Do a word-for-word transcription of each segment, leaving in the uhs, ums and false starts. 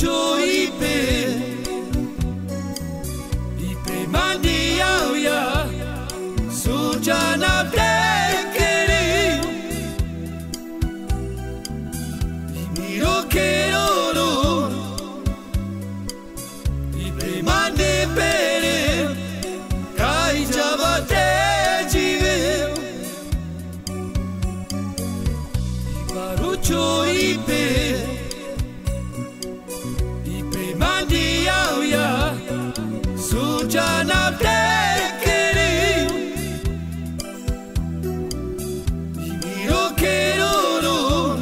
cho ipe ipe mandia ya sujana tekeri imiro keroro ipe mande pere kai javate jive ibaru cho ipe Sujana tekeri imiro keroro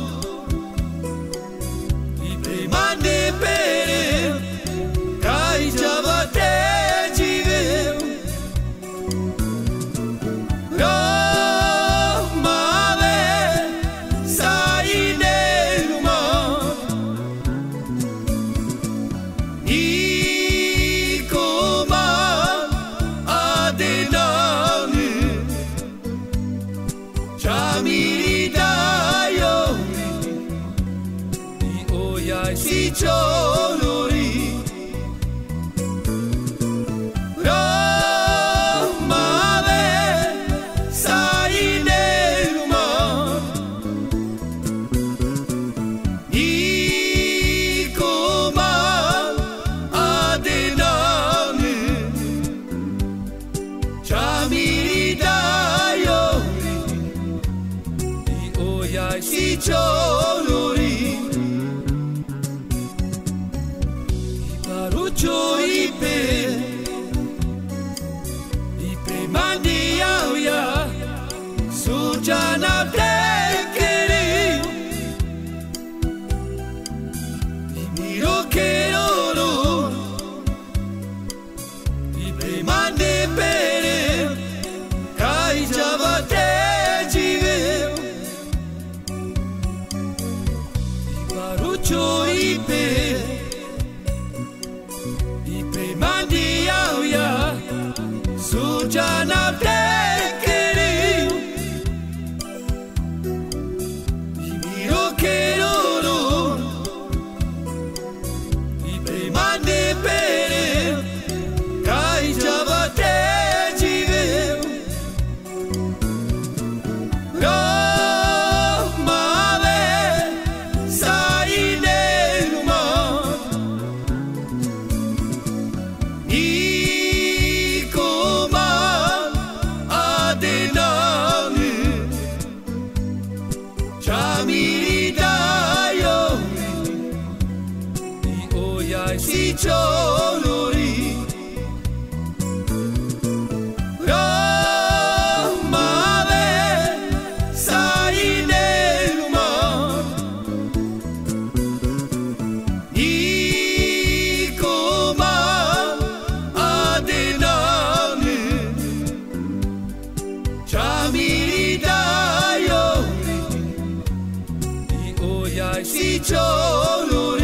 ipe mande pere kai javate jive Ramave saine ruma Si chorori Ramave saine ruma Ikoma adenane Chamiri dayori Ioyai si chorori Cho ipe ipe mandia ya sujana tekeri imiro keroro ipe mande pere kai javate jive ibaru cho ipe Sujana tekeri imiro keroro ipe mande pere kai javate jive Ramave saine ruma Si chorori Ramave saine ruma Ikoma adenane Chamiri dayori Ioyai si chorori